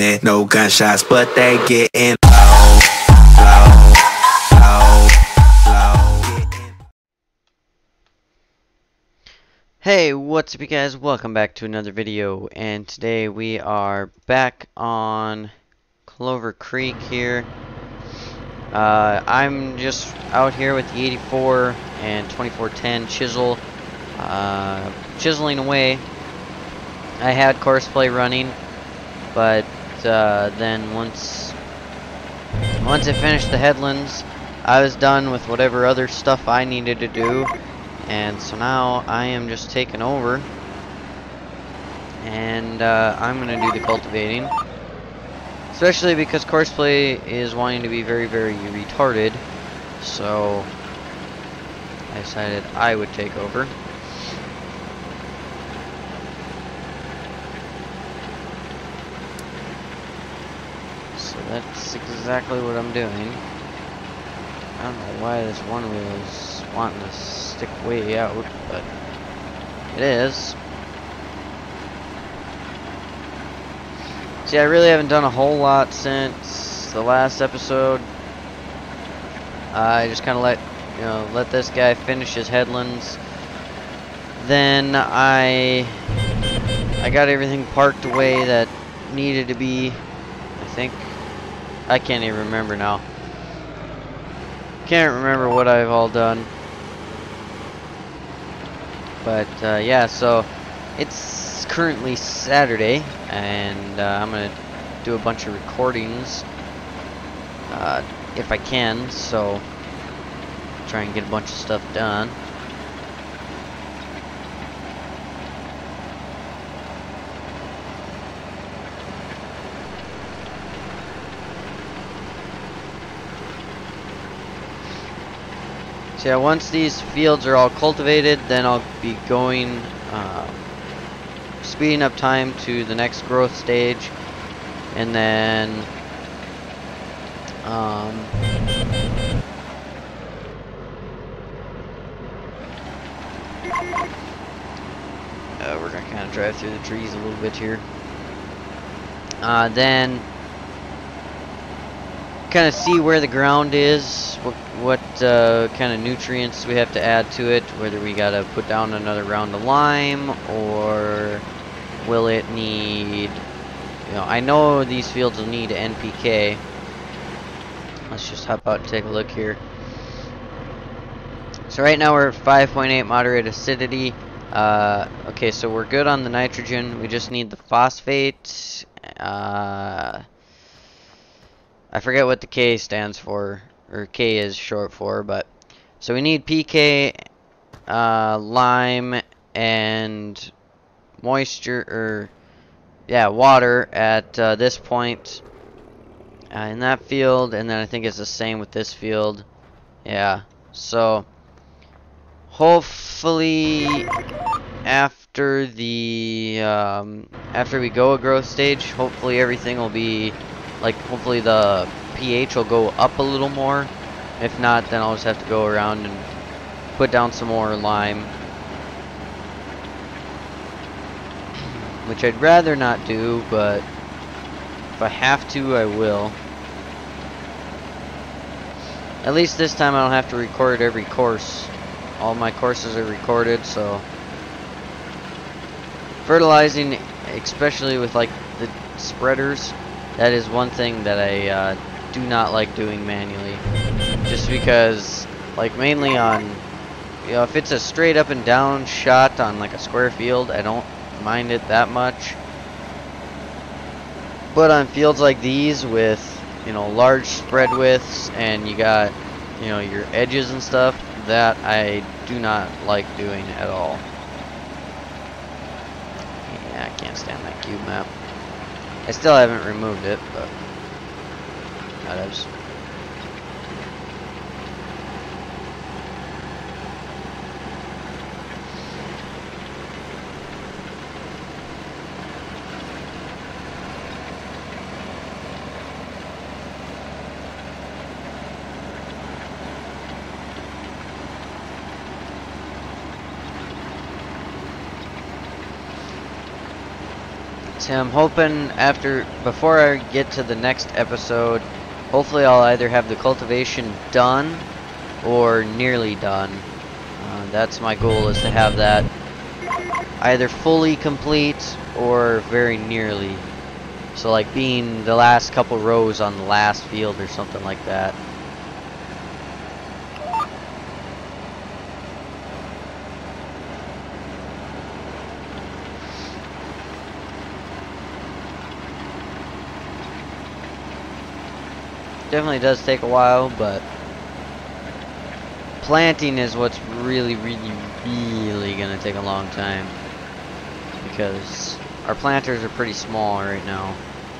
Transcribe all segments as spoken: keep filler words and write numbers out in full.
hear no gunshots, but they getting low, low, low, low. Hey, what's up you guys? Welcome back to another video, and today we are back on Clover Creek here. Uh, I'm just out here with the eighty-four and twenty-four ten chisel, uh, chiseling away. I had Courseplay running, but uh, then once once I finished the headlands, I was done with whatever other stuff I needed to do. And so now I am just taking over, and uh, I'm going to do the cultivating, especially because Courseplay is wanting to be very, very retarded, so I decided I would take over. So that's exactly what I'm doing. I don't know why this one wheel is wanting to stick way out, but it is. See, I really haven't done a whole lot since the last episode. Uh, I just kind of let, you know, let this guy finish his headlands. Then I, I got everything parked away that needed to be. I think I can't even remember now. Can't remember what I've all done. But uh, yeah, so it's currently Saturday, and uh, I'm gonna do a bunch of recordings uh, if I can, so try and get a bunch of stuff done. So yeah, once these fields are all cultivated, then I'll be going, uh, speeding up time to the next growth stage, and then, um, uh, we're gonna kind of drive through the trees a little bit here. Uh, then kind of see where the ground is, what, what uh, kind of nutrients we have to add to it, whether we gotta put down another round of lime, or will it need, you know, I know these fields will need N P K. Let's just hop out and take a look here. So right now we're at five point eight moderate acidity. Uh, okay, so we're good on the nitrogen. We just need the phosphate. Uh, I forget what the K stands for, or K is short for, but so we need P K, uh, lime, and moisture, or yeah, water at uh, this point uh, in that field, and then I think it's the same with this field. Yeah, so hopefully after the um, after we go a growth stage, hopefully everything will be, like, hopefully the pH will go up a little more. If not, then I'll just have to go around and put down some more lime, which I'd rather not do, but if I have to, I will. At least this time I don't have to record every course. All my courses are recorded, so fertilizing, especially with like the spreaders, that is one thing that I uh, do not like doing manually. Just because, like, mainly on, you know, if it's a straight up and down shot on like a square field, I don't mind it that much. But on fields like these with, you know, large spread widths, and you got, you know, your edges and stuff, that I do not like doing at all. Yeah, I can't stand that cube map. I still haven't removed it, but whatevs. See, I'm hoping after, before I get to the next episode, hopefully I'll either have the cultivation done or nearly done. Uh, that's my goal, is to have that either fully complete or very nearly. So like being the last couple rows on the last field or something like that. Definitely does take a while, but planting is what's really, really, really gonna take a long time, because our planters are pretty small right now.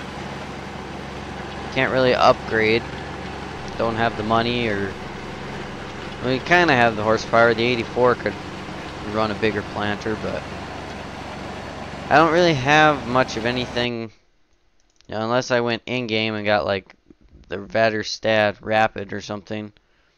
Can't really upgrade. Don't have the money, or we kind of have the horsepower. The eighty-four could run a bigger planter, but I don't really have much of anything, you know, unless I went in game and got like the Vaderstad Rapid or something.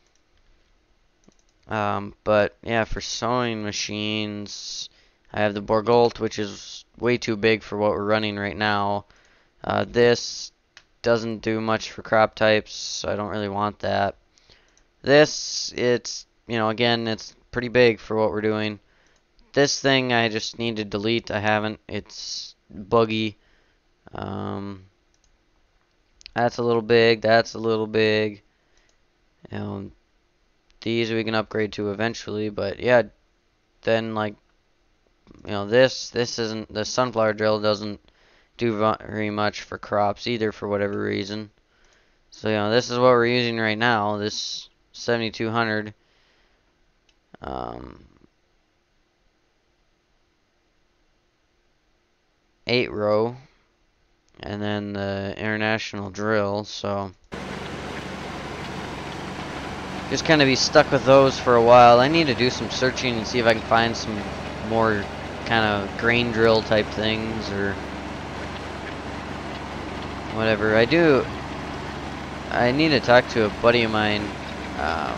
Um, but yeah, for sewing machines, I have the Borgolt, which is way too big for what we're running right now. Uh, this doesn't do much for crop types, so I don't really want that. This, it's, you know, again, it's pretty big for what we're doing. This thing I just need to delete. I haven't. It's buggy. Um, that's a little big. That's a little big. You know, these we can upgrade to eventually, but yeah, then like, you know, this this isn't, the sunflower drill doesn't do very much for crops either, for whatever reason. So you know, this is what we're using right now, this seventy-two hundred. Um, eight row, and then the international drill. So just kind of be stuck with those for a while. I need to do some searching and see if I can find some more kind of grain drill type things or whatever. I do. I need to talk to a buddy of mine. Um,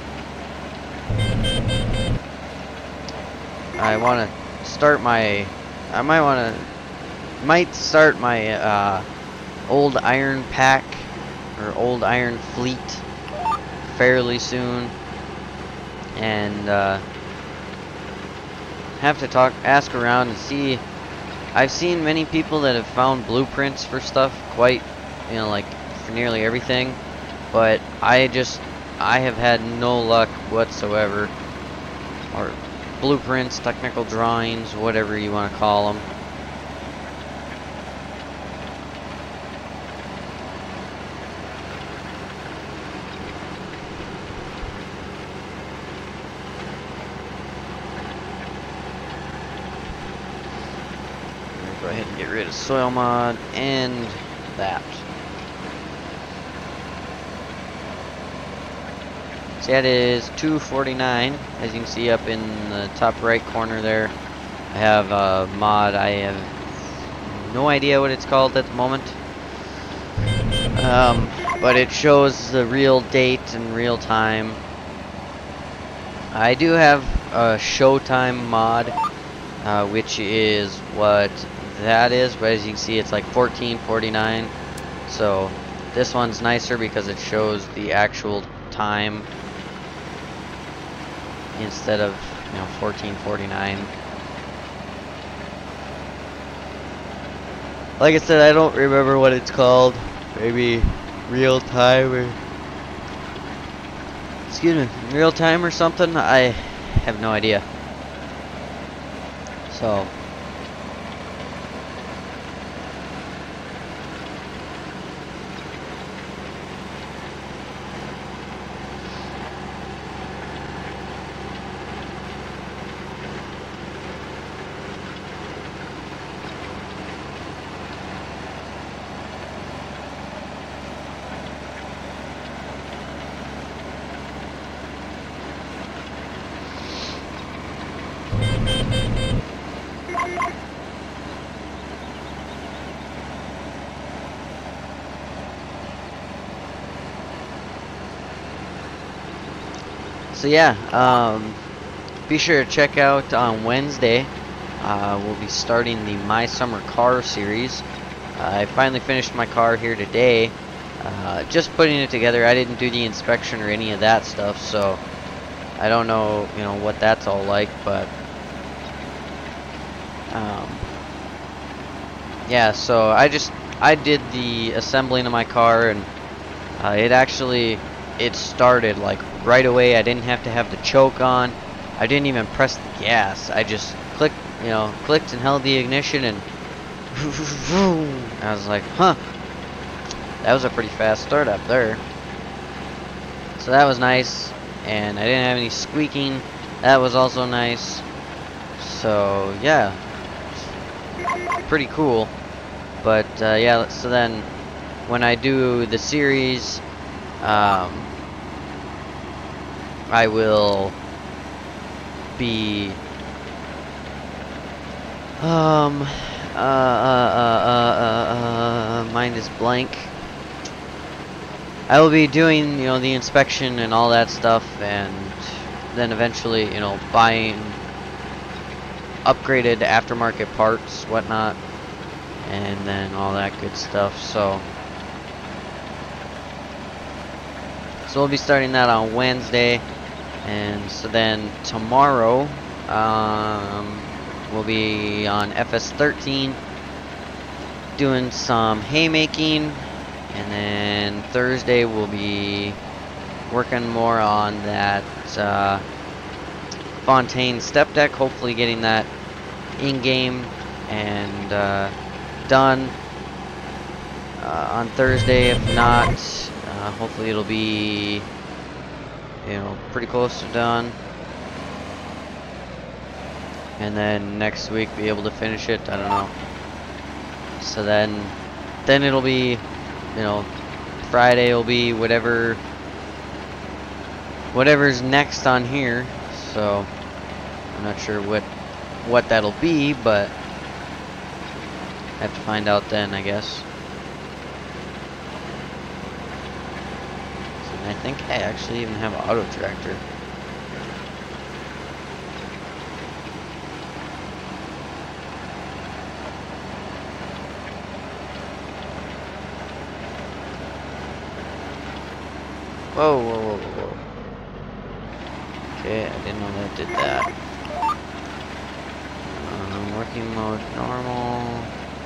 I want to start my. I might want to. Might start my uh, old iron pack or old iron fleet fairly soon, and uh, have to talk, ask around and see. I've seen many people that have found blueprints for stuff, quite, you know, like for nearly everything, but I just, I have had no luck whatsoever. Or blueprints, technical drawings, whatever you want to call them. Go ahead and get rid of soil mod and that. So that is two forty-nine, as you can see up in the top right corner there. I have a mod. I have no idea what it's called at the moment, um, but it shows the real date and real time. I do have a Showtime mod, uh, which is what that is, but as you can see, it's like fourteen forty-nine. So this one's nicer because it shows the actual time instead of, you know, fourteen forty-nine. Like I said, I don't remember what it's called. Maybe real time or excuse me, real time or something. I have no idea. So So yeah, um, be sure to check out on Wednesday. Uh, we'll be starting the My Summer Car series. I finally finished my car here today. Uh, just putting it together. I didn't do the inspection or any of that stuff, so I don't know, you know, what that's all like, but um, yeah. So I just I did the assembling of my car, and uh, it actually it started like right away. I didn't have to have the choke on. I didn't even press the gas. I just clicked, you know, clicked and held the ignition, and I was like, huh, that was a pretty fast start up there. So that was nice, and I didn't have any squeaking. That was also nice. So yeah, pretty cool. But uh, yeah, so then when I do the series, um, I will be um uh uh uh uh, uh mind is blank. I will be doing, you know, the inspection and all that stuff, and then eventually, you know, buying upgraded aftermarket parts, whatnot, and then all that good stuff. So so we'll be starting that on Wednesday, and so then tomorrow um we'll be on F S thirteen doing some haymaking, and then Thursday we'll be working more on that uh, Fontaine step deck, hopefully getting that in-game and uh, done uh, on Thursday. If not, uh, hopefully it'll be, you know, pretty close to done. And then next week be able to finish it. I don't know. So then, then it'll be, you know, Friday will be whatever, whatever's next on here. So I'm not sure what, what that'll be, but I have to find out then, I guess. And I think I actually even have an auto tractor. Whoa, whoa, whoa, whoa, whoa. Okay, I didn't know that did that. Um, working mode normal.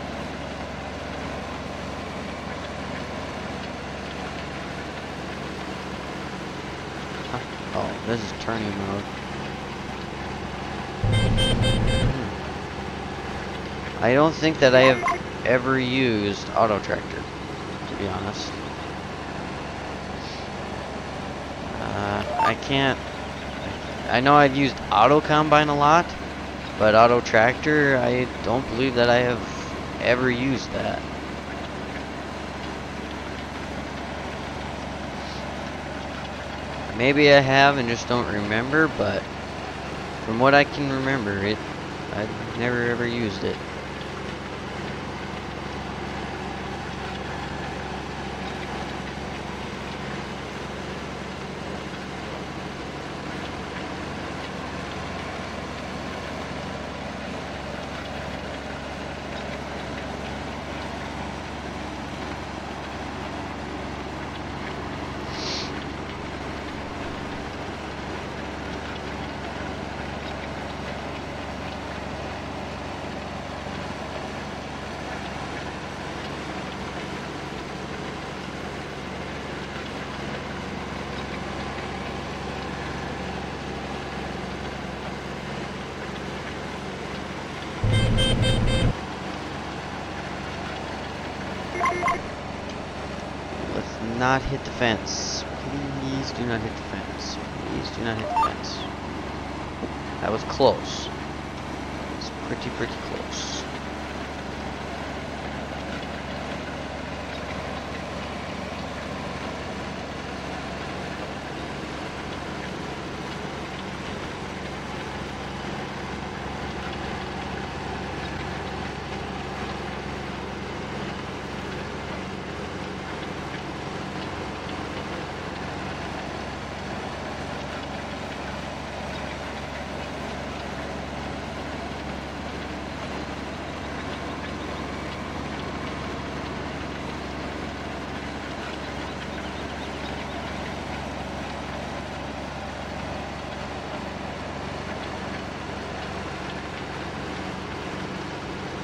Huh. Oh, this is turning mode. Hmm. I don't think that I have ever used auto tractor, to be honest. I can't, I know I've used auto combine a lot, but auto tractor, I don't believe that I have ever used that. Maybe I have and just don't remember, but from what I can remember, it, I've never ever used it. Not hit the fence. Please do not hit the fence. Please do not hit the fence. That was close. It's pretty, pretty close.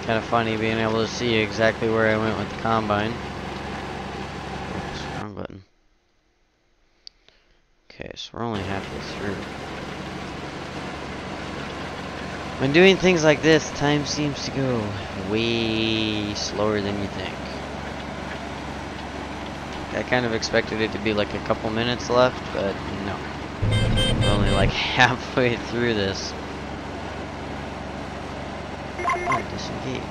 Kind of funny being able to see exactly where I went with the combine. Oops, wrong button. Okay, so we're only halfway through. When doing things like this, time seems to go way slower than you think. I kind of expected it to be like a couple minutes left, but no. We're only like halfway through this. Oh, disengage.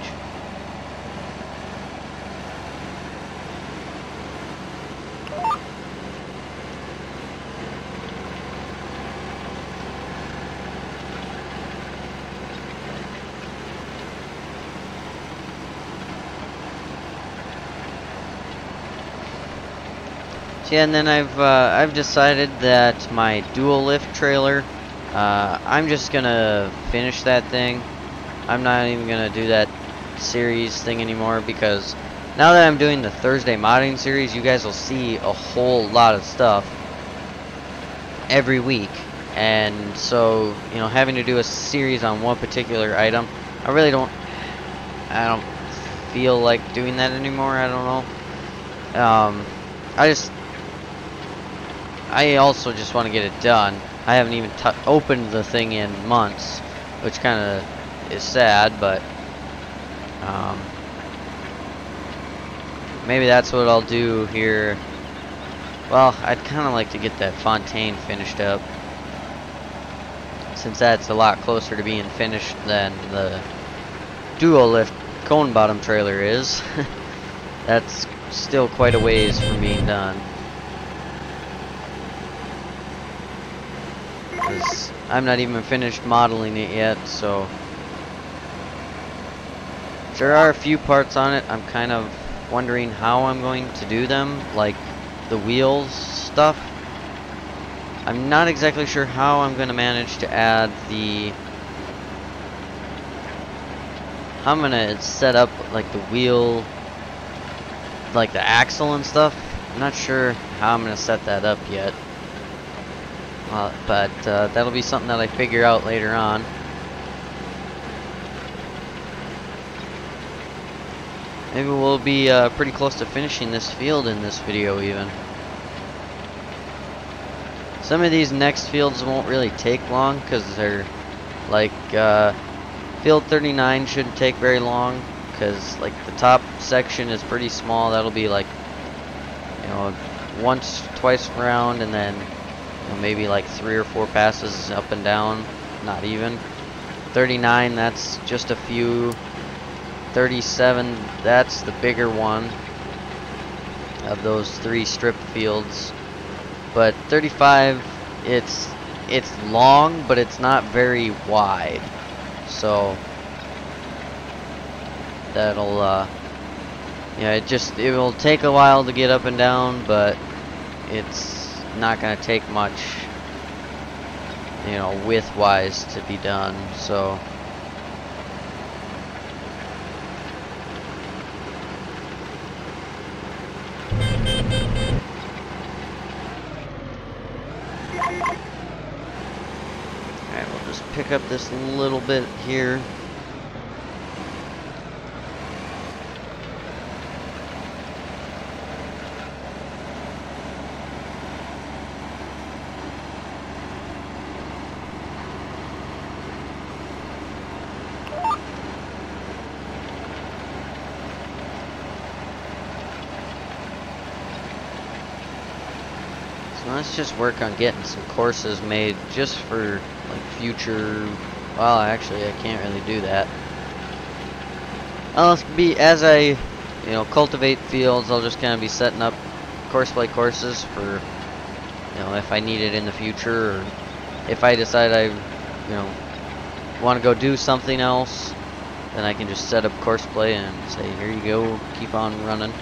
Yeah, and then I've uh, I've decided that my dual lift trailer, uh, I'm just gonna finish that thing. I'm not even gonna do that series thing anymore, because now that I'm doing the Thursday modding series, you guys will see a whole lot of stuff every week, and so you know, having to do a series on one particular item, I really don't I don't feel like doing that anymore. I don't know. Um, I just I also just want to get it done. I haven't even t opened the thing in months, which kind of is sad, but um, maybe that's what I'll do here. Well, I'd kind of like to get that Fontaine finished up, since that's a lot closer to being finished than the dual lift cone bottom trailer is. That's still quite a ways from being done. Because I'm not even finished modeling it yet, so there are a few parts on it. I'm kind of wondering how I'm going to do them, like the wheels stuff. I'm not exactly sure how I'm going to manage to add the how I'm going to set up like the wheel, like the axle and stuff. I'm not sure how I'm going to set that up yet. Uh, but uh, that'll be something that I figure out later on. Maybe we'll be uh, pretty close to finishing this field in this video even. Some of these next fields won't really take long, because they're like uh, field thirty-nine shouldn't take very long, because like the top section is pretty small. That'll be like, you know, once, twice around, and then maybe like three or four passes up and down, not even. thirty-nine, that's just a few. thirty-seven, that's the bigger one of those three strip fields. But thirty-five, it's it's long, but it's not very wide. So that'll uh yeah, it just it will take a while to get up and down, but it's not gonna take much, you know, width wise to be done. So alright, we'll just pick up this little bit here. Let's just work on getting some courses made just for like future. Well, actually, I can't really do that. I'll be as I, you know, cultivate fields. I'll just kind of be setting up course play courses for, you know, if I need it in the future, or if I decide I, you know, want to go do something else, then I can just set up course play and say, here you go, keep on running.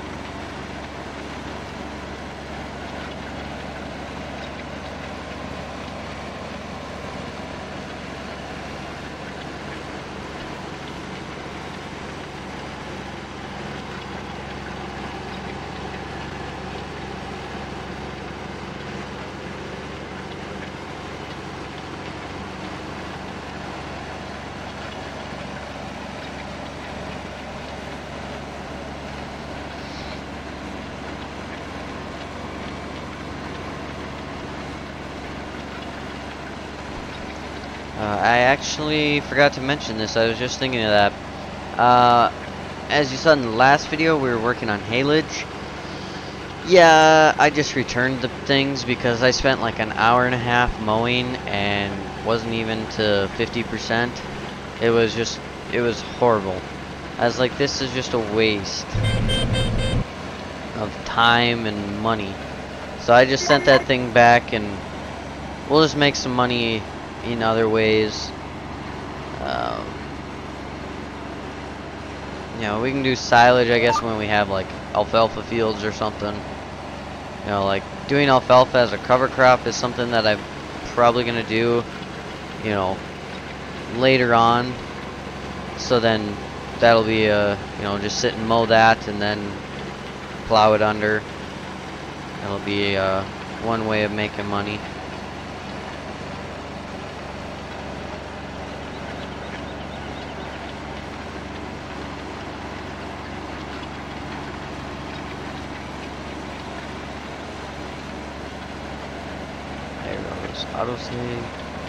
actually forgot to mention this. I was just thinking of that. Uh, as you saw in the last video, we were working on haylage. Yeah, I just returned the things because I spent like an hour and a half mowing and wasn't even to fifty percent. It was just, it was horrible. I was like, this is just a waste of time and money. So I just sent that thing back, and we'll just make some money in other ways. Um, you know, we can do silage, I guess, when we have like alfalfa fields or something. You know, like doing alfalfa as a cover crop is something that I'm probably gonna do, you know, later on. So then that'll be a, you know, just sit and mow that and then plow it under. That'll be uh, one way of making money. There goes autosave.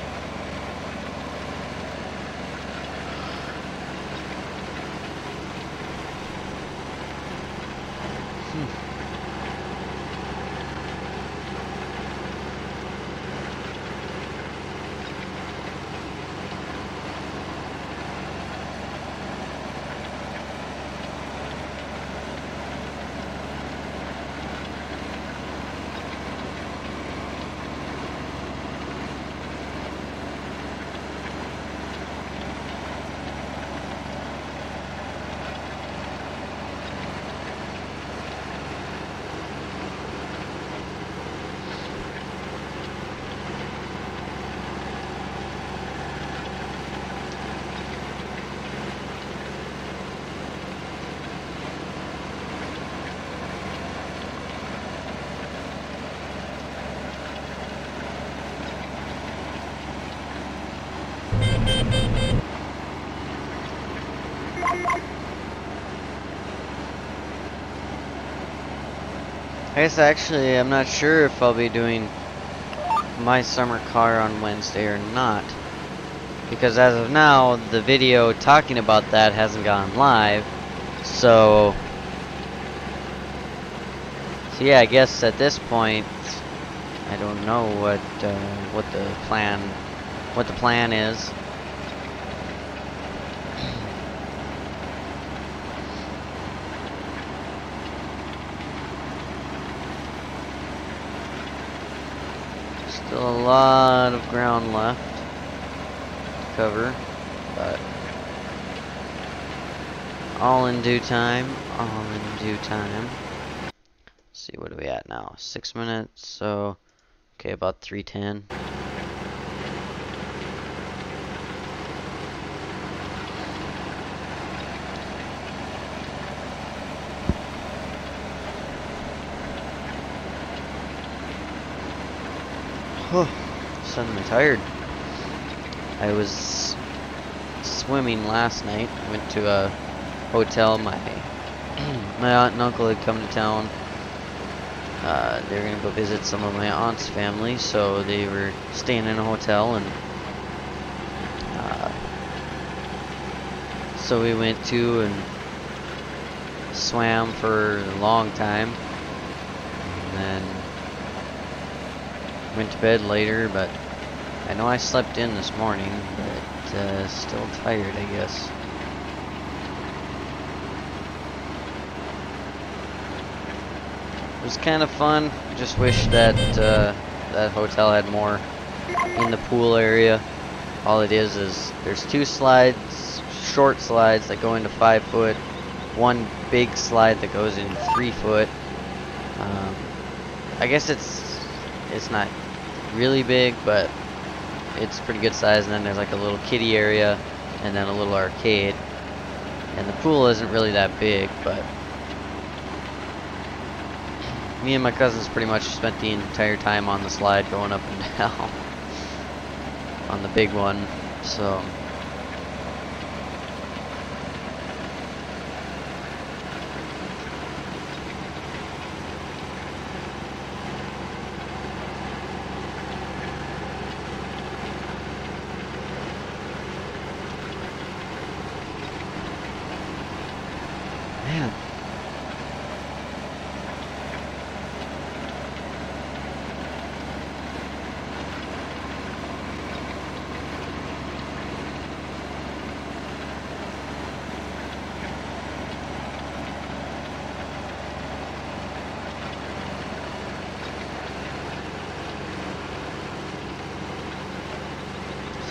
I guess actually I'm not sure if I'll be doing my summer car on Wednesday or not, because as of now the video talking about that hasn't gone live. So so yeah, I guess at this point I don't know what uh, what the plan what the plan is. Still a lot of ground left to cover, but all in due time, all in due time. Let's see, what are we at now? Six minutes, so, okay, about three ten. Oh, suddenly tired. I was swimming last night. Went to a hotel. My my aunt and uncle had come to town. Uh, they were gonna go visit some of my aunt's family, so they were staying in a hotel, and uh, so we went to and swam for a long time, and then went to bed later. But I know I slept in this morning, but uh, still tired, I guess. It was kind of fun. Just wish that uh, that hotel had more in the pool area. All it is is there's two slides, short slides that go into five foot, one big slide that goes into three foot. Um, I guess it's it's not really big, but it's pretty good size. And then there's like a little kiddie area, and then a little arcade. And the pool isn't really that big, but me and my cousins pretty much spent the entire time on the slide going up and down on the big one. So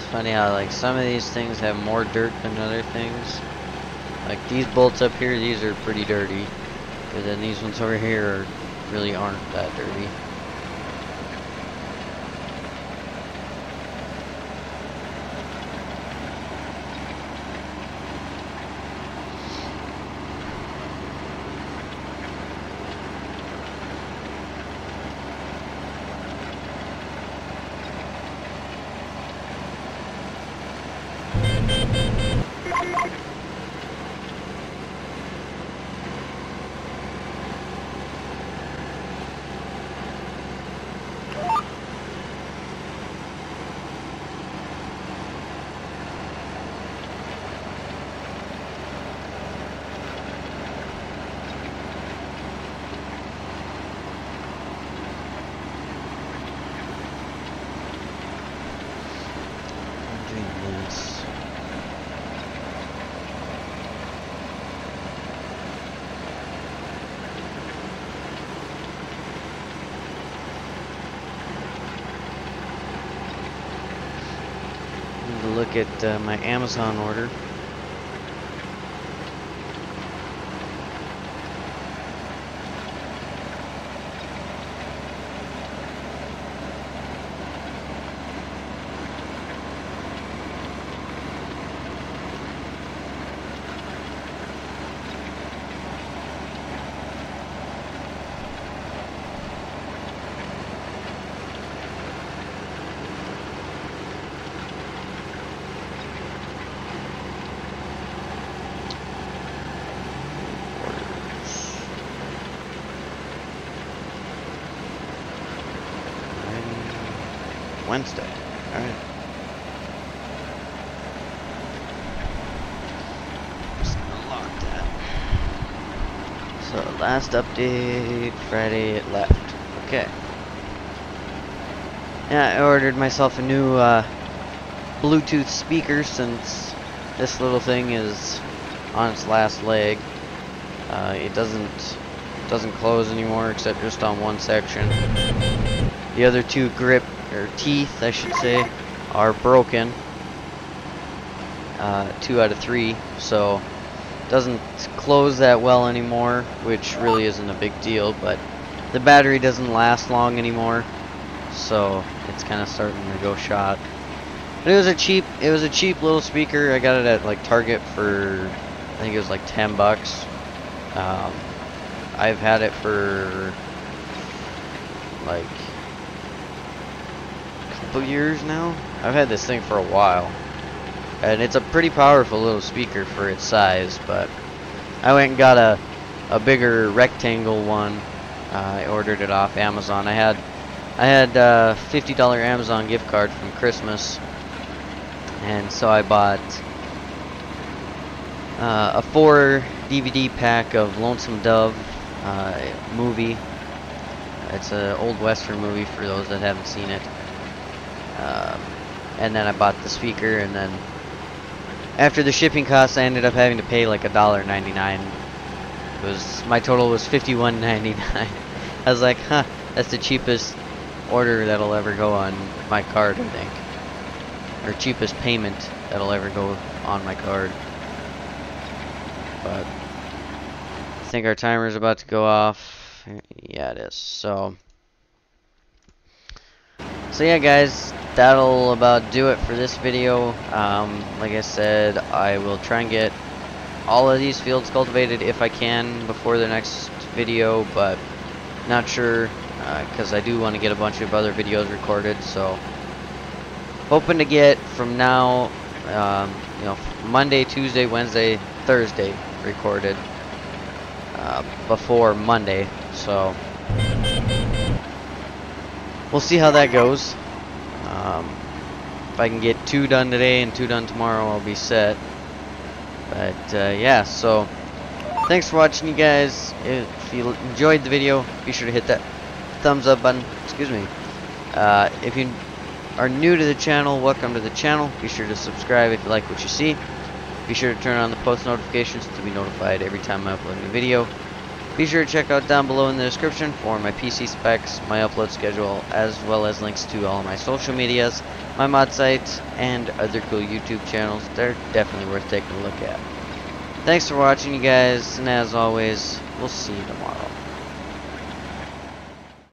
funny how like some of these things have more dirt than other things. Like these bolts up here, these are pretty dirty. But then these ones over here really aren't that dirty. Look at uh, my Amazon order. Wednesday. Alright. Just gonna lock that. So last update Friday it left. Okay. Yeah, I ordered myself a new uh, Bluetooth speaker since this little thing is on its last leg. Uh, it doesn't doesn't close anymore except just on one section. The other two grip or teeth, I should say, are broken. Uh, two out of three, so doesn't close that well anymore, which really isn't a big deal. But the battery doesn't last long anymore, so it's kind of starting to go shot. But it was a cheap, it was a cheap little speaker. I got it at like Target for, I think it was like ten bucks. Um, I've had it for like couple years now. I've had this thing for a while, and it's a pretty powerful little speaker for its size. But I went and got a a bigger rectangle one. Uh, I ordered it off Amazon. I had I had a fifty dollar Amazon gift card from Christmas, and so I bought uh, a four D V D pack of Lonesome Dove uh, movie. It's an old Western movie for those that haven't seen it. Um, and then I bought the speaker, and then after the shipping costs, I ended up having to pay like a dollar ninety-nine. It was my total was fifty-one ninety-nine. I was like, huh, that's the cheapest order that'll ever go on my card, I think, or cheapest payment that'll ever go on my card. But I think our timer is about to go off. Yeah, it is. So. So yeah, guys, that'll about do it for this video. Um, like I said, I will try and get all of these fields cultivated if I can before the next video, but not sure because uh, I do want to get a bunch of other videos recorded. So hoping to get from now, um, you know, Monday, Tuesday, Wednesday, Thursday recorded uh, before Monday. So. We'll see how that goes. Um, if I can get two done today and two done tomorrow, I'll be set. But uh, yeah, so thanks for watching, you guys. If you enjoyed the video, be sure to hit that thumbs up button. Excuse me. Uh, if you are new to the channel, welcome to the channel. Be sure to subscribe if you like what you see. Be sure to turn on the post notifications to be notified every time I upload a new video. Be sure to check out down below in the description for my P C specs, my upload schedule, as well as links to all of my social medias, my mod sites, and other cool YouTube channels. They're definitely worth taking a look at. Thanks for watching, you guys, and as always, we'll see you tomorrow.